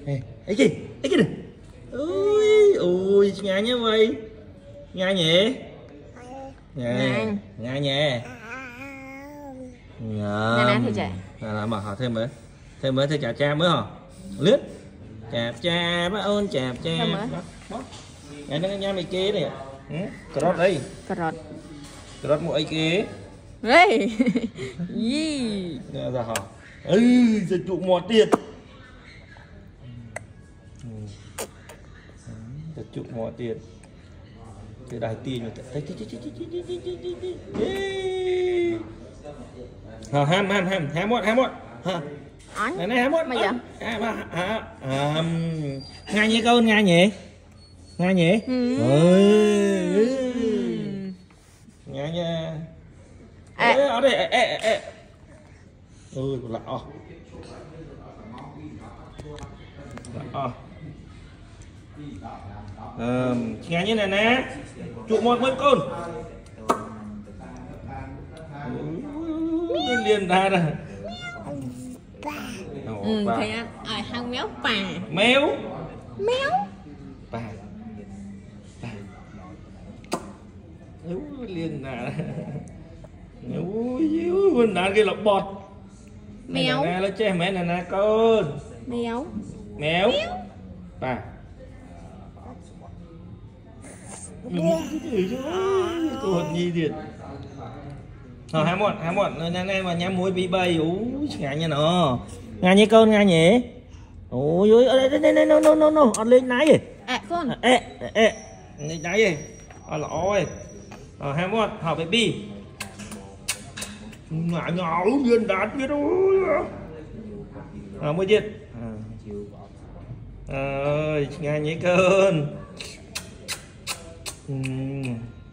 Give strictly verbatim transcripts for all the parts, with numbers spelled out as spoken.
Ê, ấy kì, ấy kì nè. Ui, ui, nghe nhé mày. Nghe nhỉ? Nghe, nghe nhé. Nè nè thì chạy. Nè là mà họ thêm mới. Thêm mới thêm chạp cha mới hả? Lướt. Chạp cha, bác ơn chạp cha. Thêm mới. Nghe nó nha mày kia nè. Ừ, cà rốt đây. Cà rốt. Cà rốt mua ấy kia. Ê. Gì? Nè ra hả? Ừ, giờ trụ mò tiền. Giờ trụ mò tiền. Cái đài tiền rồi. Hả, ham, ham, ham, ham một, ham một. Hả? Này này ham một. Bây giờ? À, à, à, Nga nhỉ con, Nga nhỉ? Nga nhỉ? Ừ. Ôi. Nga nha. Ê, ở đây, ê, ê, ê. Ôi, lạ à. Lạ à. Ờ, Nga như này nè. Trụ một với con. Liên ra rồi. Ừ, thấy ăn. Ở hàng méo bà. Méo. Méo. Bà. Bà. Ú, liên ra. Ui, ui, mình đã cái lọc bọt. Méo. Nè, nó che mẹ nè nè con. Méo. Méo. Bà. Tôi nhi thiệt. Rồi hai một, hai một, nè nè mà nhắm muối bị bay, ú, ngại nha nó. Ngại nhé con, ngại nhỉ? Ôi ôi, đây đây đây, no no no no, ăn lên nái gì? À con. Ê ê ê, lên nái gì? À là ôi. Rồi hai một, học với bi. Ngại ngào viên đạt biết ôi. Rồi mới chết. Ơi, ngại nhé con. Uhm.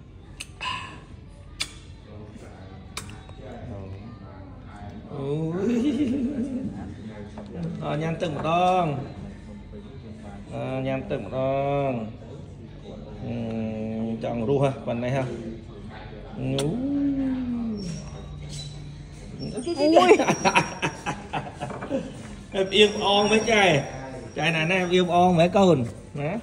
Ờ, nhăn từng một đòn. Ờ, nhăn từng một đòn. Uhm, chọn ru ha, phần này ha. Ui. Em yêu on mấy trai. Trai này em yêu on mấy con. Nè.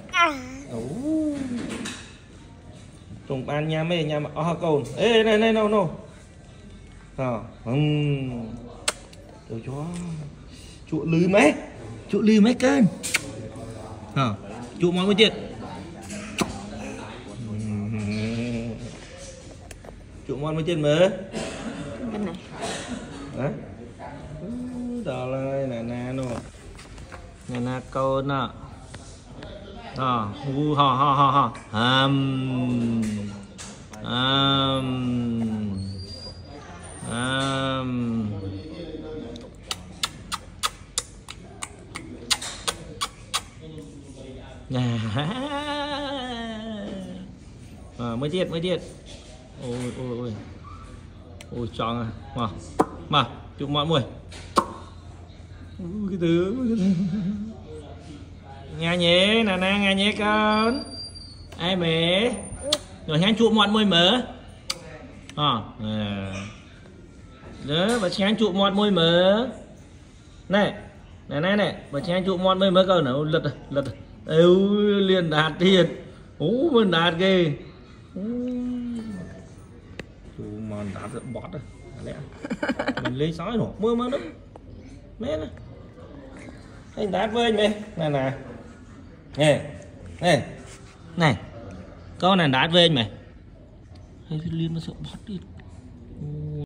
Trùng ban nha mấy nha mà oh con. Ê này này no no. Ờ. Ừm. Trời chó. Trụ lư mấy. Trụ lư mấy cân. Hả? Trụ món mới chết. Trụ món mới chết mới. Bên này. Hả? Đó là nè nè nó. Nè nè con nè. Ờ, u ho ho ho ho. Ừm. Ừm. Ừm. À, mới chết mới chết. Ôi ôi ôi. Ôi tròn à. Mà. Mà, chụp mọi người. Ui cái thứ. Nghe nhé, nè nè nghe nhé con. Ai mẹ. Rồi hãy chụp mọi người mở. À, đó, bà chán trụ mọt môi mở. Này, này này này, bà chán trụ mọt môi mở câu nào lật à, lật à. Êu, liền đạt thiệt. Ú, mình đạt ghê. Trụ mọt đạt rất bọt à. Lẽ mình lấy sói nổ mưa mưa lắm. Mẹ nè. Anh đạt với anh mẹ. Nè nè. Nè. Nè. Này. Con này đạt với anh mày. Hay liên nó sợ bọt đi.